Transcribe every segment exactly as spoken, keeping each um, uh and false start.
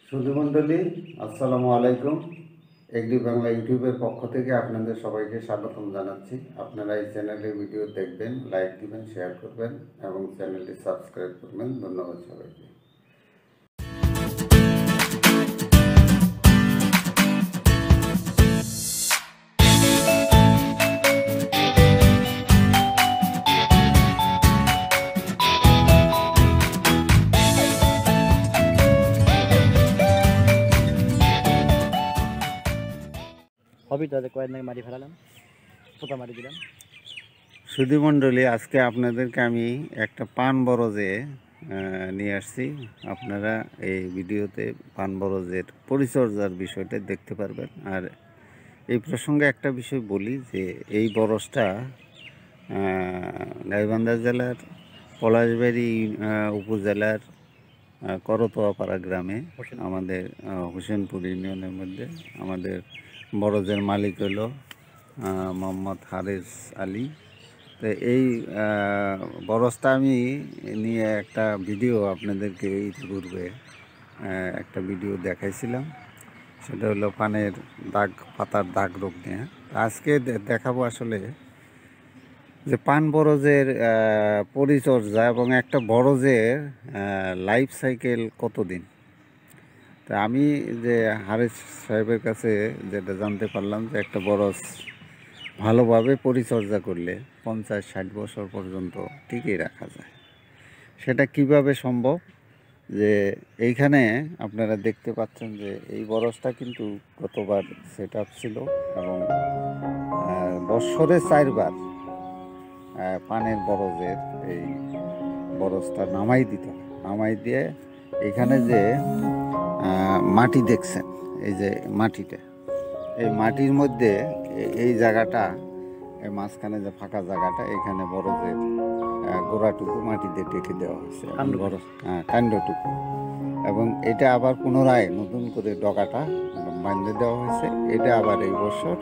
সুধীমণ্ডলী, আসসালামু আলাইকুম। এগ্রি বাংলা ইউটিউবের পক্ষ থেকে আপনাদের সবাইকে স্বাগতম জানাচ্ছি। আপনারা এই চ্যানেলের ভিডিও দেখবেন, লাইক দিবেন, শেয়ার করবেন এবং চ্যানেলটি সাবস্ক্রাইব করবেন। ধন্যবাদ সবাইকে। মাটি ফেলালাম, পোতা মাটি দিলাম। সুধীমণ্ডলী, আজকে আপনাদেরকে আমি একটা পান বরজে নিয়ে আসছি। আপনারা এই ভিডিওতে পান বরজের পরিচর্যার বিষয়টা দেখতে পারবেন। আর এই প্রসঙ্গে একটা বিষয় বলি যে এই বরজটা গাইবান্ধা জেলার পলাশবাড়ি উপজেলার করতোয়াপাড়া গ্রামে আমাদের হোসেনপুর ইউনিয়নের মধ্যে আমাদের বরজের মালিক হলো মোহাম্মদ হারেস আলী। তো এই বরজটা আমি নিয়ে একটা ভিডিও আপনাদেরকে ইতিপূর্বে একটা ভিডিও দেখাইছিলাম। সেটা হলো পানের দাগ, পাতার দাগ রোগ নিয়ে। আজকে দেখাবো আসলে যে পান বরজের পরিচর্যা এবং একটা বরজের লাইফ সাইকেল কতদিন। তা আমি যে হারেস সাহেবের কাছে যেটা জানতে পারলাম যে একটা বরজ ভালোভাবে পরিচর্যা করলে পঞ্চাশ ষাট বছর পর্যন্ত টিকিয়ে রাখা যায়। সেটা কিভাবে সম্ভব, যে এইখানে আপনারা দেখতে পাচ্ছেন যে এই বরজটা কিন্তু গতবার সেট আপ ছিল এবং বৎসরে চারবার পানের বরজের এই বরজটা নামাই দিতে হয়। নামাই দিয়ে এখানে যে মাটি দেখছেন, এই যে মাটিটা, এই মাটির মধ্যে এই জায়গাটা, এই মাঝখানে যে ফাঁকা জায়গাটা, এখানে বরজের গোড়াটুকু মাটি দিয়ে ঢেকে দেওয়া হয়েছে, বরজ হ্যাঁ কাণ্ডটুকু। এবং এটা আবার পুনরায় নতুন করে ডগাটা বাঁধে দেওয়া হয়েছে। এটা আবার এই বছর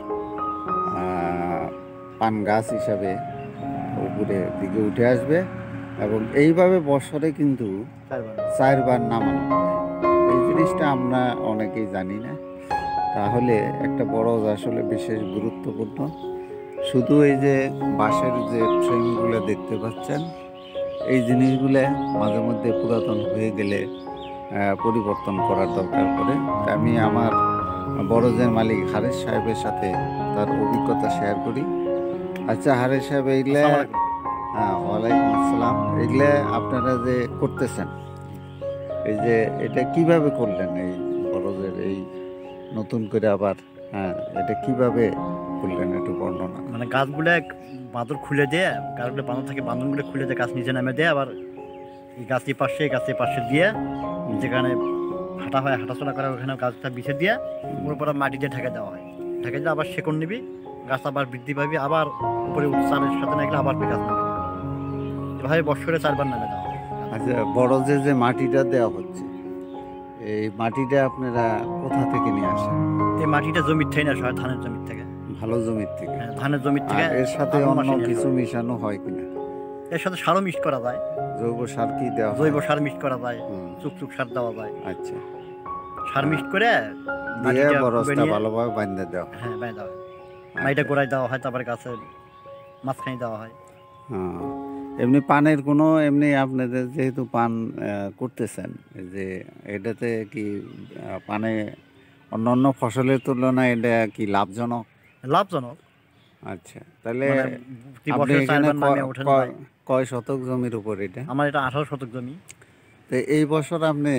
পান গাছ হিসাবে উপরে দিকে উঠে আসবে এবং এইভাবে বছরে কিন্তু চারবার নামানো হয়। এই জিনিসটা আমরা অনেকেই জানি না। তাহলে একটা বরজ আসলে বিশেষ গুরুত্বপূর্ণ। শুধু এই যে বাঁশের যে ফ্রেমগুলো দেখতে পাচ্ছেন, এই জিনিসগুলো মাঝে মধ্যে পুরাতন হয়ে গেলে পরিবর্তন করার দরকার পড়ে। আমি আমার বরজের মালিক হারেস সাহেবের সাথে তার অভিজ্ঞতা শেয়ার করি। আচ্ছা হারেস সাহেব, এইগুলা হ্যাঁ ওয়ালাইকুম আসসালাম, এগুলা আপনারা যে করতেছেন, এই যে এটা কিভাবে করলেন? এই বরজের এই নতুন করে আবার হ্যাঁ এটা কিভাবে করলেন একটু বর্ণনা। মানে গাছগুলো বাঁধন খুলে দিয়ে, গাছগুলো বাঁধন থাকে, বাঁধনগুলো খুলে দিয়ে গাছ নিচে নামে দিয়ে, আবার এই গাছের পাশে গাছের পাশে দিয়ে যেখানে হাঁটা হয়, হাঁটাচলা করা, ওখানে গাছটা বিছে দিয়ে ওর উপরে মাটি দিয়ে ঢেকে দেওয়া হয়। ঢেকে দিয়ে আবার শেকড় নিবি, গাছ আবার বৃদ্ধি পাবি, আবার উপরে চারের সাথে না গেলে আবার গাছ নামে। এভাবে বছরে চারবার নামে দেওয়া হয়। আচ্ছা, বরজে যে মাটিটা দেওয়া হচ্ছে, এই মাটিটা আপনারা কোথা থেকে নিয়ে আসেন? এই মাটিটা জমির থেকে নেওয়া হয়, ধানের জমির থেকে। ভালো জমির থেকে? হ্যাঁ, ধানের জমির থেকে। এর সাথে অন্য কিছু মিশানো হয় কিনা? এর সাথে সারও মিক্স করা যায়। জৈব সার কি দেওয়া? জৈব সার মিক্স করা যায়, চুকচুক সার দেওয়া যায়। আচ্ছা, সার মিক্স করে দিয়ে বরজটা ভালোভাবে বাঁধে দেওয়া। হ্যাঁ, বাঁধে দেওয়া হয়। মাটিটা গোড়ায় দেওয়া হয়, তারপরে গাছের মাঝখানে দেওয়া হয়। হ্যাঁ, এমনি পানের কোনো এমনি আপনাদের যেহেতু পান করতেছেন, যে এটাতে কি পানে অন্য অন্য ফসলের তুলনায় এটা কি লাভজনক? লাভজনক। আচ্ছা, তাহলে আপনি এখানে কয় শতক জমির উপর এটা? আমার এটা আঠারো শতক জমি। তো এই বছর আপনি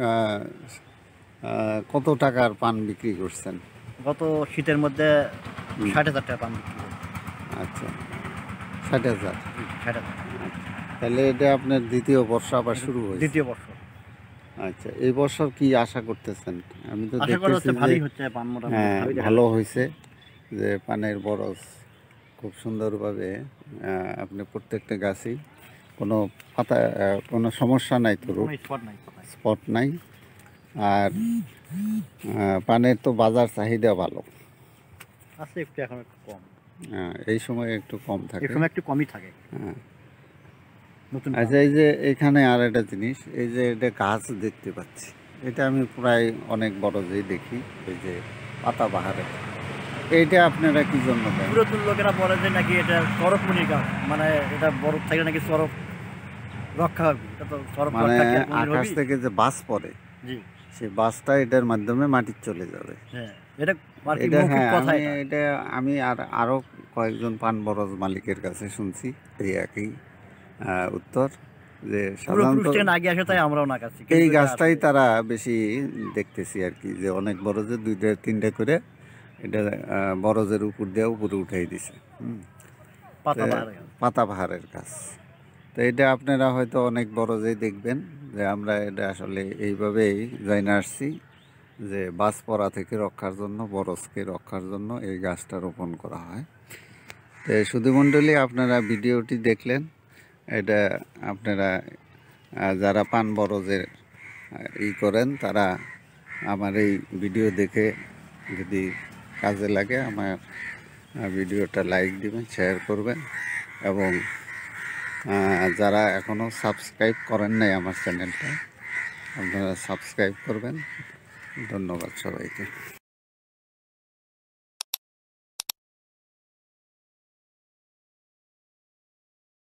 কত টাকার পান বিক্রি করছেন? গত শীতের মধ্যে ষাট হাজার টাকা পান বিক্রি। আচ্ছা, ষাট হাজার ষাট হাজার তাহলে এটা আপনার দ্বিতীয় বর্ষ আবার শুরু হয়েছে? দ্বিতীয় বর্ষ। আচ্ছা, এই বছর কি আশা করতেছেন? আমি তো দেখতেছি ভালোই হচ্ছে পান, মোটামুটি হ্যাঁ ভালো হয়েছে, যে পানের বরজ খুব সুন্দরভাবে আপনি প্রত্যেকটা গাছই কোনো পাতা কোনো সমস্যা নাই, তো স্পট নাই। আর পানের তো বাজার চাহিদা ভালো আছে, একটু এখন একটু কম। হ্যাঁ, এই সময় একটু কম থাকে, এই সময় একটু কমই থাকে। হ্যাঁ। আচ্ছা, এই যে এখানে আর একটা জিনিস, এই যে এটা গাছ দেখতে পাচ্ছি, এটা আমি প্রায় অনেক বরজেই দেখি, এই যে পাতাবাহারে। এইটা আপনারা কি জন্য দেন? পুরাতন লোকেরা বলে যে নাকি এটা চরকমণির গাছ, মানে এটা বরফ থেকে নাকি চরক রক্ষা হবে। এটা তো চরক মানে রক্ষা কি আর কোনদিন আকাশ হবি? থেকে যে বাস পড়ে, জি, সেই বাসটা এটার মাধ্যমে মাটি চলে যাবে। হ্যাঁ, এটা আর কি এটা মৌখিক হ্যাঁ, কথা আমি এটা। এটা আমি আর আরও কয়েকজন পান বরজ মালিকের কাছে শুনছি এই একই আহ, উত্তর, যে পূর্বপুরুষ সাধারণত থেকে না গিয়ে আসে তাই আমরাও না কাছি। এই কিন্তু এটা গাছটাই আছে তারা বেশি দেখতেছি আর কি, যে অনেক বরজে দুইটা তিনটা করে এটা আহ, বরজের উপর দিয়ে উপরে উঠাই দিছে। হুম। পাতা তো বাহার গাছ। পাতাবাহারের গাছ। তো এটা আপনারা হয়তো অনেক বরজেই দেখবেন, যে আমরা এটা আসলে এইভাবেই জাইনা আসছি, যে বাস পড়া থেকে রক্ষার জন্য, বরজকে রক্ষার জন্য এই গাছটা রোপণ করা হয়। তো সুধীমণ্ডলী, আপনারা ভিডিওটি দেখলেন। এটা আপনারা আহ, যারা পান বরজের আহ, ই করেন, তারা আমার এই ভিডিও দেখে যদি কাজে লাগে আমার আহ, ভিডিওটা লাইক দিবেন, শেয়ার করবেন, এবং আহ, যারা এখনও সাবস্ক্রাইব করেন নাই আমার চ্যানেলটা, আপনারা সাবস্ক্রাইব করবেন। ধন্যবাদ সবাইকে।